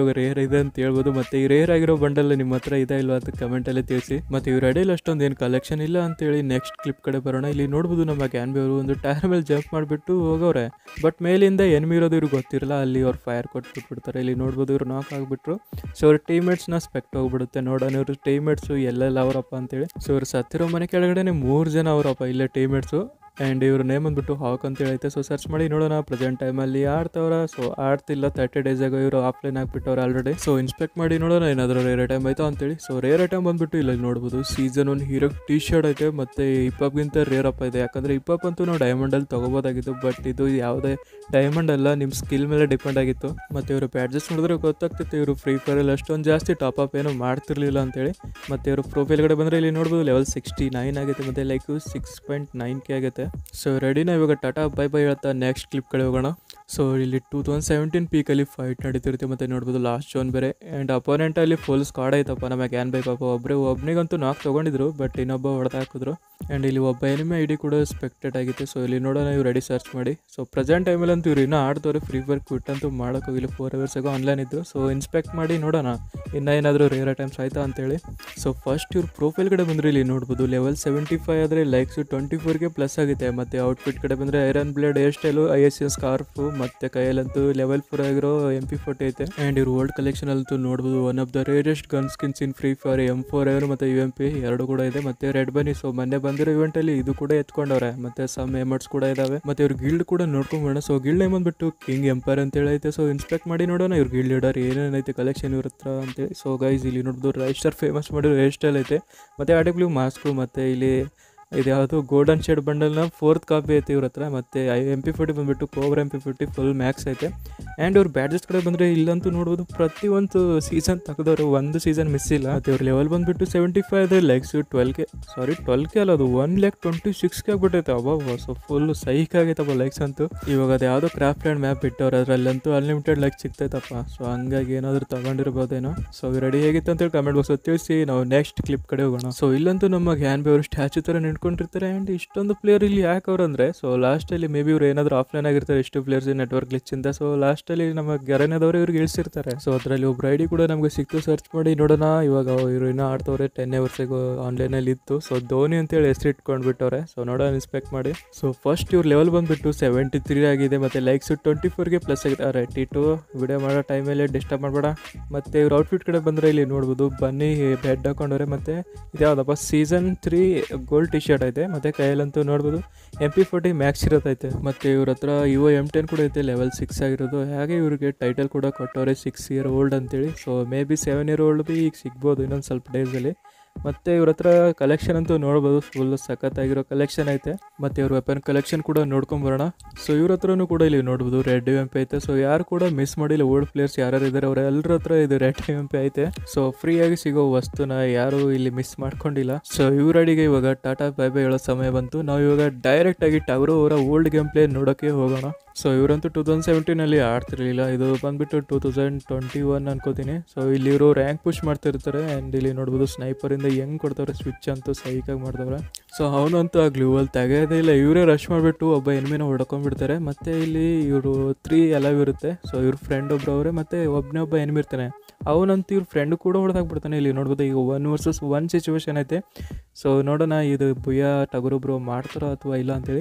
ಇವಾಗ ರೇರ್ ಇದೆ ಅಂತ ಹೇಳ್ಬೋದು. ಮತ್ತೆ ಈ ರೇರ್ ಆಗಿರೋ ಬಂಡಲ್ ನಿಮ್ಮ ಹತ್ರ ಇದೆ ಇಲ್ವಾ ಅಂತ ಕಮೆಂಟ್ ಅಲ್ಲಿ ತಿಳಿಸಿ. ಮತ್ತೆ ಇವ್ರ ಅಡಿಯಲ್ಲಿ ಅಷ್ಟೊಂದು ಏನು ಕಲೆಕ್ಷನ್ ಇಲ್ಲ ಅಂತೇಳಿ ನೆಕ್ಸ್ಟ್ ಕ್ಲಿಪ್ ಕಡೆ ಬರೋಣ. ಇಲ್ಲಿ ನೋಡ್ಬೋದು ನಮ್ಮ ಕ್ಯಾನ್ಬಿ ಅವರು ಒಂದು ಟೈರ್ ಮೇಲೆ ಜಂಪ್ ಮಾಡಿಬಿಟ್ಟು ಹೋಗವ್ರೆ. ಬಟ್ ಮೇಲಿಂದ ಎನ್ಮಿ ಇರೋದು ಇವ್ರಿಗೆ ಗೊತ್ತಿರಲ್ಲ, ಅಲ್ಲಿ ಅವ್ರು ಫೈರ್ ಕೊಟ್ಟು ಬಿಟ್ಬಿಡ್ತಾರೆ. ಇಲ್ಲಿ ನೋಡ್ಬೋದು ಇವ್ರು ನಾಕ್ ಆಗಿಬಿಟ್ರು. ಸೊ ಅವ್ರ ಟೀಮ್ಮೇಟ್ಸ್ನ ಸ್ಪೆಕ್ಟ್ ಹೋಗ್ಬಿಡುತ್ತೆ. ನೋಡೋಣ ಇವ್ರ ಟೀಮ್ಮೇಟ್ಸು ಎಲ್ಲೆಲ್ಲ ಅವರಪ್ಪ ಅಂತೇಳಿ. ಸೊ ಇವ್ರು ಸತ್ತಿರೋ ಮನೆ ಕೆಳಗಡೆ ಮೂರು ಜನ ಅವರಪ್ಪ ಇಲ್ಲೇ ಟೀಮ್ಮೇಟ್ಸು. ಆ್ಯಂಡ್ ಇವ್ರ ನೇಮ್ ಬಂದ್ಬಿಟ್ಟು ಹಾಕ್ ಅಂತ ಹೇಳೈತೆ. ಸೊ ಸರ್ಚ್ ಮಾಡಿ ನೋಡೋಣ ಪ್ರೆಸೆಂಟ್ ಟೈಮಲ್ಲಿ ಆಡ್ತವ್ರ. ಸೊ ಆಡ್ತಿಲ್ಲ, ತರ್ಟಿ ಡೇಸ್ ಆಗ ಇವರು ಆಫ್ಲೈನ್ ಆಗಿಬಿಟ್ಟವ್ರು ಆಲ್ರೆಡಿ. ಸೊ ಇನ್ಸ್ಪೆಕ್ಟ್ ಮಾಡಿ ನೋಡೋಣ ಏನಾದರೂ ರೇರ್ ಐಟಮ್ ಆಯ್ತಾ ಅಂತೇಳಿ. ಸೊ ರೇರ್ ಐಟಮ್ ಬಂದ್ಬಿಟ್ಟು ಇಲ್ಲಿ ನೋಡ್ಬೋದು season one hero T shirt ಐತೆ. ಮತ್ತು ಹಿಪ್ಹಾಪ್ಗಿಂತ ರೇರ್ ಅಪ್ ಇದೆ, ಯಾಕಂದರೆ ಹಿಪ್ಹಾಪ್ ಅಂತೂ ನಾವು ಡೈಮಂಡಲ್ಲಿ ತೊಗೋಬೋದಾಗಿತ್ತು. ಬಟ್ ಇದು ಯಾವುದೇ ಡೈಮಂಡ್ ಅಲ್ಲ, ನಿಮ್ಮ ಸ್ಕಿಲ್ ಮೇಲೆ ಡಿಪೆಂಡ್ ಆಗಿತ್ತು. ಮತ್ತು ಇವರು ಪ್ಯಾಡ್ಜಸ್ ನೋಡಿದ್ರೆ ಗೊತ್ತಾಗ್ತಿತ್ತು ಇವರು ಫ್ರೀ ಫೈರಲ್ಲಿ ಅಷ್ಟೊಂದು ಜಾಸ್ತಿ ಟಾಪ್ ಅಪ್ ಏನೋ ಮಾಡ್ತಿರ್ಲಿಲ್ಲ ಅಂತೇಳಿ. ಮತ್ತು ಇವರು ಪ್ರೊಫೈಲ್ ಕಡೆ ಬಂದರೆ ಇಲ್ಲಿ ನೋಡ್ಬೋದು ಲೆವೆಲ್ ಸಿಕ್ಸ್ಟಿ ನೈನ್ ಆಗುತ್ತೆ. ಮತ್ತು like six point nine K ಆಗುತ್ತೆ. ಸೊ ರೆಡಿನ ಇವಾಗ ಟಾಟಾ ಬೈ ಬೈ ಹೇಳ್ತಾ ನೆಕ್ಸ್ಟ್ ಕ್ಲಿಪ್ ಕಡೆ ಹೋಗೋಣ. ಸೊ ಇಲ್ಲಿ ಟೂ ತೌಸಂಡ್ ಸೆವೆಂಟೀನ್ ಪೀಕಲ್ಲಿ ಫೈಟ್ ನಡೀತಿರುತ್ತೆ. ಮತ್ತು ನೋಡ್ಬೋದು ಲಾಸ್ಟ್ ಜೋನ್ ಬೇರೆ. ಆ್ಯಂಡ್ ಅಪೋನೆಂಟಲ್ಲಿ ಫುಲ್ ಸ್ಕ್ವಾಡ್ ಐತಪ್ಪ ನಮ್ಮ ಕ್ಯಾನ್ ಬೈ ಪಾಪ. ಒಬ್ಬರೇ ಒಬ್ಬನಿಗಂತೂ ನಾಕ್ ತೊಗೊಂಡಿದ್ರು, ಬಟ್ ಇನ್ನೊಬ್ಬ ಹೊಡೆದು ಹಾಕಿದ್ರು. ಆ್ಯಂಡ್ ಇಲ್ಲಿ ಒಬ್ಬ ಎನಿಮಿ ಐ ಡಿ ಕೂಡ ಸ್ಪೆಕ್ಟೆಡ್ ಆಗಿತ್ತು. ಸೊ ಇಲ್ಲಿ ನೋಡೋಣ ಇವ್ರು ರೆಡಿ ಸರ್ಚ್ ಮಾಡಿ. ಸೊ ಪ್ರೆಸೆಂಟ್ ಟೈಮಲ್ಲಿ ಅಂತೂ ಇವ್ರು ಇನ್ನೂ ಆಡ್ತವ್ರೆ. ಫ್ರೀ ಫೈರ್ ಕ್ವಿಟ್ ಅಂತೂ ಮಾಡೋಕ್ಕೋಗಿಲ್ಲ, ಫೋರ್ ಅವರ್ಸ್ ಆಗ ಆನ್ಲೈನ್ ಇದ್ದು. ಸೊ ಇನ್ಸ್ಪೆಕ್ಟ್ ಮಾಡಿ ನೋಡೋಣ ಇನ್ನೂ ಏನಾದರೂ ರೇರ್ ಐಟಮ್ಸ್ ಆಯ್ತಾ ಅಂತೇಳಿ. ಸೊ ಫಸ್ಟ್ ಇವ್ರು ಪ್ರೊಫೈಲ್ ಕಡೆ ಬಂದರೆ ಇಲ್ಲಿ ನೋಡ್ಬೋದು ಲೆವೆಲ್ ಸೆವೆಂಟಿ ಫೈವ್ ಆದರೆ ಲೈಕ್ಸು ಟ್ವೆಂಟಿ ಫೋರ್ಗೆ ಪ್ಲಸ್ ಆಗುತ್ತೆ. ಮತ್ತು ಔಟ್ಫಿಟ್ ಕಡೆ ಬಂದರೆ iron blade hair style, I S S scarf, ಮತ್ತು ಕೈಯಲ್ಲಂತೂ ಲೆವೆಲ್ ಫೋರ್ ಆಗಿರೋ ಎಂ ಪಿ ಫೋರ್ಟಿ ಐತೆ. ಆ್ಯಂಡ್ ಇವ್ರು ಓಲ್ಡ್ ಕಲೆಕ್ಷನ್ ಅಂತೂ ನೋಡ್ಬೋದು one of the rarest gun skins in Free Fire. M four ever ಮತ್ತು ಯು ಎಂ ಪಿ ಎರಡು ಕೂಡ ಇದೆ. ಮತ್ತು ರೆಡ್ ಬನಿ ಸೊ ಮೊನ್ನೆ ಬಂದಿರೋ ಇವೆಂಟಲ್ಲಿ ಇದು ಕೂಡ ಎತ್ಕೊಂಡವ್ರೆ. ಮತ್ತು ಸಮ್ ಎಮರ್ಟ್ಸ್ ಕೂಡ ಇದಾವೆ. ಮತ್ತು ಇವ್ರ ಗಿಲ್ಡ್ ಕೂಡ ನೋಡ್ಕೊಂಬೋಣ. ಸೊ ಗಿಲ್ಡ್ ನೇಮ್ ಬಂದ್ಬಿಟ್ಟು ಕಿಂಗ್ ಎಂಪೈರ್ ಅಂತ ಹೇಳೈತೆ. ಸೊ ಇನ್ಸ್ಪೆಕ್ಟ್ ಮಾಡಿ ನೋಡೋಣ ಇವ್ರ ಗಿಲ್ಡ್ ಲೀಡರ್ ಏನೇನೈತೆ ಕಲೆಕ್ಷನ್ ಇವ್ರ ಹತ್ರ ಅಂತೇಳಿ. ಸೊ ಗೈಸ್ ಇಲ್ಲಿ ನೋಡ್ಬೋದು ರೈಸ್ಟರ್ ಫೇಮಸ್ ಮಾಡಿರೋ ಹೇರ್ ಸ್ಟೈಲ್ ಐತೆ. ಮತ್ತು ಆಡಿಬ್ಲು ಮಾಸ್ಕು. ಮತ್ತು ಇಲ್ಲಿ ಇದು ಯಾವುದು ಗೋಲ್ಡನ್ ಶೇಡ್ ಬಂಡಲ್ನ ಫೋರ್ತ್ ಕಾಪಿ ಐತೆ ಇವ್ರ ಹತ್ರ. ಮತ್ತು ಐ ಎಂ ಪಿ ಫಿಫ್ಟಿ ಬಂದುಬಿಟ್ಟು cobra M P fifty full max ಐತೆ. ಆ್ಯಂಡ್ ಇವ್ರ ಬ್ಯಾಡ್ಜಸ್ ಕಡೆ ಬಂದರೆ ಇಲ್ಲಂತೂ ನೋಡ್ಬೋದು ಪ್ರತಿಯೊಂದು ಸೀಸನ್ ತೆಗೆದವರು ಒಂದು ಸೀಸನ್ ಮಿಸ್ ಇಲ್ಲ. ಮತ್ತು ಇವ್ರ ಲೆವೆಲ್ ಬಂದುಬಿಟ್ಟು ಸೆವೆಂಟಿ ಫೈವ್ ಇದೆ. Likes twelve K sorry twelve K ಅಲ್ಲ, ಅದು ಒನ್ ಲ್ಯಾಕ್ ಟ್ವೆಂಟಿ ಸಿಕ್ಸ್ಗೆ ಆಗ್ಬಿಟ್ಟೈತೆ. ಅಬ್ಬಾ ಸೊ ಫುಲ್ ಸೈಕ್ ಆಗೈತಪ್ಪ ಲೈಕ್ಸ್ ಅಂತೂ. ಇವಾಗ ಅದು ಯಾವುದೋ ಕ್ರಾಫ್ಟ್ ಲ್ಯಾಂಡ್ ಮ್ಯಾಪ್ ಬಿಟ್ಟವ್ರು, ಅದರಲ್ಲಂತೂ ಅನ್ಲಿಮಿಟೆಡ್ ಲೈಕ್ ಸಿಗ್ತೈತಪ್ಪ. ಸೊ ಹಂಗಾಗಿ ಏನಾದರೂ ತೊಗೊಂಡಿರ್ಬೋದೇನೋ. ಸೊ ರೆಡಿ ಹೇಗಿತ್ತು ಅಂತೇಳಿ ಕಮೆಂಟ್ ಬಾಕ್ಸಲ್ಲಿ ತಿಳಿಸಿ. ನಾವು ನೆಕ್ಸ್ಟ್ ಕ್ಲಿಪ್ ಕಡೆ ಹೋಗೋಣ. ಸೊ ಇಲ್ಲಂತೂ ನಮ್ಮ ಗ್ಯಾನ್ ಬಿ ಅವರು ಸ್ಟ್ಯಾಚು ಥರ ನಿಂತ್ಕೊಂಡಿರ್ತಾರೆ. ಆ್ಯಂಡ್ ಇಷ್ಟೊಂದು ಪ್ಲೇಯರ್ ಇಲ್ಲಿ ಯಾಕೆ ಅವ್ರು ಅಂದರೆ, ಸೊ ಲಾಸ್ಟಲ್ಲಿ ಮೇ ಬಿ ಇವ್ರು ಏನಾದರೂ ಆಫ್ಲೈನ್ ಆಗಿರ್ತಾರೆ ಎಷ್ಟು ಪ್ಲೇಯರ್ಸ್ ನೆಟ್ವರ್ಕ್ ಗ್ಲಿಚ್ಚಿಂದ. ಸೊ ಲಾಸ್ಟಲ್ಲಿ ನಮ್ಮ ಗೆರನೆದವರು ಇವ್ರಿಗೆ ಇಳಿಸಿರ್ತಾರೆ. ಸೊ ಅದರಲ್ಲಿ ಒಬ್ರು ಐಡಿ ಕೂಡ ನಮಗೆ ಸಿಕ್ತು. ಸರ್ಚ್ ಮಾಡಿ ನೋಡೋಣ. ಇವಾಗ ಇವರು ಇನ್ನೂ ಆಡ್ತವ್ರೆ. ಟೆನ್ ಅವರ್ಸಿಗೂ ಆನ್ಲೈನಲ್ಲಿ ಇತ್ತು. ಸೊ ಧೋನಿ ಅಂತೇಳಿ ಹೆಸರು ಇಟ್ಕೊಂಡ್ಬಿಟ್ಟವ್ರೆ. ಸೊ ನೋಡೋಣ ಇನ್ಸ್ಪೆಕ್ಟ್ ಮಾಡಿ. ಸೊ ಫಸ್ಟ್ ಇವ್ರ ಲೆವೆಲ್ ಬಂದುಬಿಟ್ಟು ಸೆವೆಂಟಿ ತ್ರೀ ಆಗಿದೆ. ಮತ್ತು ಲೈಕ್ಸು ಟ್ವೆಂಟಿ ಫೋರ್ಗೆ ಪ್ಲಸ್ ಆಗಿದೆ. ರೈಟಿ ಟು ವಿಡಿಯೋ ಮಾಡೋ ಟೈಮಲ್ಲಿ ಡಿಸ್ಟರ್ಬ್ ಮಾಡಬೇಡ. ಮತ್ತು ಇವ್ರ ಔಟ್ಫಿಟ್ ಕಡೆ ಬಂದರೆ ಇಲ್ಲಿ ನೋಡ್ಬೋದು ಬನ್ನಿ ಬೆಡ್ ಹಾಕೊಂಡವ್ರೆ. ಮತ್ತು ಇದು ಯಾವುದಪ್ಪ season three gold T shirt ಐತೆ. ಮತ್ತು ಕೈಯಲ್ಲಂತೂ ನೋಡ್ಬೋದು ಎಂ ಪಿ ಫೋರ್ಟಿ ಮ್ಯಾಕ್ಸ್ ಇರೋತೈತೆ. ಮತ್ತು ಇವ್ರ ಹತ್ರ ಇವ ಎಮ್ ಟೆನ್ ಕೂಡ ಐತೆ ಲೆವೆಲ್ ಸಿಕ್ಸ್ ಆಗಿರೋದು. ಹಾಗೆ ಇವ್ರಿಗೆ ಟೈಟಲ್ ಕೂಡ ಕೊಟ್ಟವ್ರೆ ಸಿಕ್ಸ್ ಇಯರ್ ಓಲ್ಡ್ ಅಂತೇಳಿ. So maybe seven year old be ಈಗ ಸಿಗ್ಬೋದು ಇನ್ನೊಂದು ಸ್ವಲ್ಪ ಡೇಸಲ್ಲಿ. ಮತ್ತು ಇವ್ರ ಹತ್ರ ಕಲೆಕ್ಷನ್ ಅಂತೂ ನೋಡ್ಬೋದು ಫುಲ್ ಸಖತ್ತಾಗಿರೋ ಕಲೆಕ್ಷನ್ ಐತೆ. ಮತ್ತು ಇವ್ರ ವೆಪನ್ ಕಲೆಕ್ಷನ್ ಕೂಡ ನೋಡ್ಕೊಂಬರೋಣ. ಸೊ ಇವ್ರ ಹತ್ರನೂ ಕೂಡ ಇಲ್ಲಿ ನೋಡ್ಬೋದು ರೆಡ್ ಎಂ ಪಿ ಐತೆ. ಸೊ ಯಾರು ಕೂಡ ಮಿಸ್ ಮಾಡಿಲ್ಲ, ಓಲ್ಡ್ ಪ್ಲೇಯರ್ಸ್ ಯಾರು ಇದ್ದಾರೆ ಅವ್ರ ಎಲ್ಲರ ಹತ್ರ ಇದು ರೆಡ್ ಎಂ ಪಿ ಐತೆ. ಸೊ ಫ್ರೀಯಾಗಿ ಸಿಗೋ ವಸ್ತುನ ಯಾರು ಇಲ್ಲಿ ಮಿಸ್ ಮಾಡ್ಕೊಂಡಿಲ್ಲ. ಸೊ ಇವ್ರ ಅಡಿಗೆ ಇವಾಗ ಟಾಟಾ ಬೈ ಬೈ ಹೇಳೋ ಸಮಯ ಬಂತು. ನಾವು ಇವಾಗ ಡೈರೆಕ್ಟಾಗಿ ಟಗರು ಅವರ ಓಲ್ಡ್ ಗೇಮ್ ಪ್ಲೇ ನೋಡೋಕ್ಕೆ ಹೋಗೋಣ. ಸೊ ಇವರಂತೂ ಟೂ ತೌಸಂಡ್ ಸೆವೆಂಟೀನಲ್ಲಿ ಆಡ್ತಿರಲಿಲ್ಲ. ಇದು ಬಂದುಬಿಟ್ಟು ಟೂ ತೌಸಂಡ್ ಟ್ವೆಂಟಿ ಒನ್ ಅನ್ಕೋತೀನಿ. ಸೊ ಇಲ್ಲಿ ಇವರು ರ್ಯಾಂಕ್ ಪುಷ್ ಮಾಡ್ತಿರ್ತಾರೆ. ಆ್ಯಂಡ್ ಇಲ್ಲಿ ನೋಡ್ಬೋದು ಸ್ನೈಪರಿಂದ ಹೆಂಗೆ ಕೊಡ್ತಾರೆ ಸ್ವಿಚ್ ಅಂತೂ ಸೈಕಾಗಿ ಮಾಡ್ದವ್ರೆ. ಸೊ ಅವನಂತೂ ಆ ಗ್ಲೂವಲ್ಲಿ ತೆಗೆಯೋದೇ ಇಲ್ಲ. ಇವರೇ ರಶ್ ಮಾಡಿಬಿಟ್ಟು ಒಬ್ಬ ಎನಿಮಿನ ಹೊಡ್ಕೊಂಡ್ಬಿಡ್ತಾರೆ. ಮತ್ತು ಇಲ್ಲಿ ಇವರು ತ್ರೀ ಅಲವ್ ಇರುತ್ತೆ. ಸೊ ಇವ್ರ ಫ್ರೆಂಡ್ ಒಬ್ರು ಅವರೇ, ಮತ್ತು ಒಬ್ಬನೇ ಒಬ್ಬ ಎನಿಮಿ ಇರ್ತಾನೆ. ಅವನಂತೂ ಇವ್ರ ಫ್ರೆಂಡ್ ಕೂಡ ಹೊಡೆದಾಗ್ಬಿಡ್ತಾನೆ. ಇಲ್ಲಿ ನೋಡ್ಬೋದು ಈಗ ಒನ್ ವರ್ಸಸ್ ಒನ್ ಸಿಚುವೇಶನ್ ಐತೆ. ಸೊ ನೋಡೋಣ ಇದು ಭುಯ್ಯ ಟಗರೊಬ್ರು ಮಾಡ್ತಾರೋ ಅಥವಾ ಇಲ್ಲ ಅಂತೇಳಿ.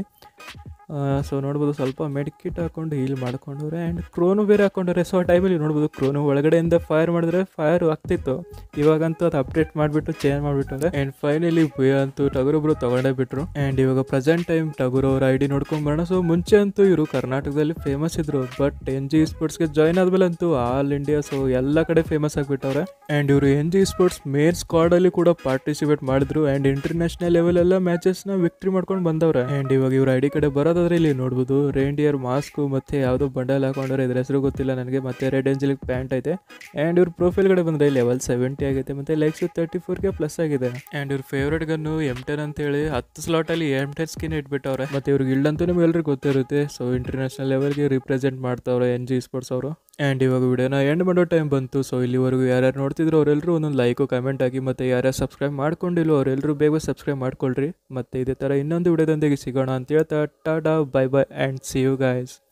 ಸೊ ನೋಡ್ಬೋದು ಸ್ವಲ್ಪ ಮೆಡಿಕಿಟ್ ಹಾಕೊಂಡು ಹೀಲ್ ಮಾಡ್ಕೊಂಡವ್ರೆ. ಆ್ಯಂಡ್ ಕ್ರೋನು ಬೇರೆ ಹಾಕೊಂಡ್ರೆ. ಸೊ ಆ ಟೈಮಲ್ಲಿ ನೋಡ್ಬೋದು ಕ್ರೋನು ಒಳಗಡೆಯಿಂದ ಫೈರ್ ಮಾಡಿದ್ರೆ ಫೈರ್ ಆಗ್ತಿತ್ತು. ಇವಾಗಂತೂ ಅದು ಅಪ್ಡೇಟ್ ಮಾಡಿಬಿಟ್ಟು ಚೇಂಜ್ ಮಾಡಿಬಿಟ್ಟವ್ರೆ. ಆ್ಯಂಡ್ ಫೈನಲಿ ಭುಯ್ಯ ಅಂತೂ ಟಗರೊಬ್ರು ತೊಗೊಂಡೇ ಬಿಟ್ರು. ಆ್ಯಂಡ್ ಇವಾಗ ಪ್ರೆಸೆಂಟ್ ಟೈಮ್ ಟಗರು ಅವ್ರ ಐ ಡಿ ನೋಡ್ಕೊಂಬರೋಣ. ಸೊ ಮುಂಚೆ ಅಂತೂ ಇವರು ಕರ್ನಾಟಕದಲ್ಲಿ ಫೇಮಸ್ ಇದ್ರು. ಬಟ್ ಎನ್ ಜಿ ಸ್ಪೋರ್ಟ್ಸ್ಗೆ ಜಾಯ್ನ್ ಆದ್ಮೇಲೆ ಅಂತೂ ಆಲ್ ಇಂಡಿಯಾ ಸೊ ಎಲ್ಲ ಕಡೆ ಫೇಮಸ್ ಆಗಿಬಿಟ್ಟವ್ರೆ. ಆ್ಯಂಡ್ ಇವರು ಎನ್ ಜಿ ಸ್ಪೋರ್ಟ್ಸ್ ಮೇನ್ ಸ್ಕ್ವಾಡಲ್ಲಿ ಕೂಡ ಪಾರ್ಟಿಸಿಪೇಟ್ ಮಾಡಿದ್ರು. ಆ್ಯಂಡ್ ಇಂಟರ್ನ್ಯಾಷನಲ್ ಲೆವೆಲ್ ಎಲ್ಲ ಮ್ಯಾಚಸ್ನ ವಿಕ್ಟ್ರಿ ಮಾಡ್ಕೊಂಡು ಬಂದವ್ರೆ. ಆ್ಯಂಡ್ ಇವಾಗ ಇವ್ರ ಐ ಡಿ ಕಡೆ ಬರೋದಾದ್ರೆ ಇಲ್ಲಿ ನೋಡ್ಬೋದು ರೇಂಡಿಯರ್ ಮಾಸ್ಕು ಮತ್ತು ಯಾವುದೋ ಬಂಡಲ್ ಹಾಕೊಂಡ್ರೆ ಇದ್ರ ಹೆಸರು ಗೊತ್ತಿಲ್ಲ ನನಗೆ. ಮತ್ತು ರೆಡ್ ಏಂಜಲಿಕ್ ಪ್ಯಾಂಟ್ ಐತೆ. ಆ್ಯಂಡ್ ಇವ್ರ ಪ್ರೊಫೈಲ್ ಕಡೆ ಬಂದರೆ ಲೆವೆಲ್ ಸೆವೆಂಟಿ ಆಗೈತೆ. ಮತ್ತು ಲೈಕ್ಸ್ ತರ್ಟಿ ಫೋರ್ಗೆ ಪ್ಲಸ್ ಆಗಿದೆ. ಆ್ಯಂಡ್ ಇವ್ರ ಫೇವ್ರೇಟ್ ಗನ್ನು ಎಮ್ ಟೆನ್ ಅಂತೇಳಿ ಹತ್ತು ಸ್ಲಾಟಲ್ಲಿ ಎಮ್ ಟೆನ್ ಸ್ಕಿನ್ ಇಟ್ಬಿಟ್ಟವ್ರೆ. ಮತ್ತು ಇವ್ರಿಗೆ ಇಲ್ಲಂತೂ ನಿಮ್ಗೆ ಎಲ್ರಿಗೂ ಗೊತ್ತಿರುತ್ತೆ. ಸೊ ಇಂಟರ್ನ್ಯಾಷನಲ್ ಲೆವೆಲ್ಗೆ ರಿಪ್ರೆಸೆಂಟ್ ಮಾಡ್ತಾವ್ರೆ ಎನ್ ಜಿ ಸ್ಪೋರ್ಟ್ಸ್ ಅವರು. ಆ್ಯಂಡ್ ಇವಾಗ ವಿಡಿಯೋನ ಎಂಡ್ ಮಾಡೋ ಟೈಮ್ ಬಂತು. ಸೊ ಇಲ್ಲಿವರೆಗೂ ಯಾರ್ಯಾರು ನೋಡ್ತಿದ್ರು ಅವರೆಲ್ಲರೂ ಒಂದೊಂದು ಲೈಕು ಕಮೆಂಟ್ ಆಗಿ. ಮತ್ತು ಯಾರ್ಯಾರು ಸಬ್ಸ್ಕ್ರೈಬ್ ಮಾಡ್ಕೊಂಡಿಲ್ಲೋ ಅವರೆಲ್ಲರೂ ಬೇಗ ಸಬ್ಸ್ಕ್ರೈಬ್ ಮಾಡ್ಕೊಳ್ರಿ. ಮತ್ತು ಇದೇ ಥರ ಇನ್ನೊಂದು ವಿಡಿಯೋದೊಂದಿಗೆ ಸಿಗೋಣ ಅಂತ ಹೇಳ್ತಾ tata bye bye and see you guys.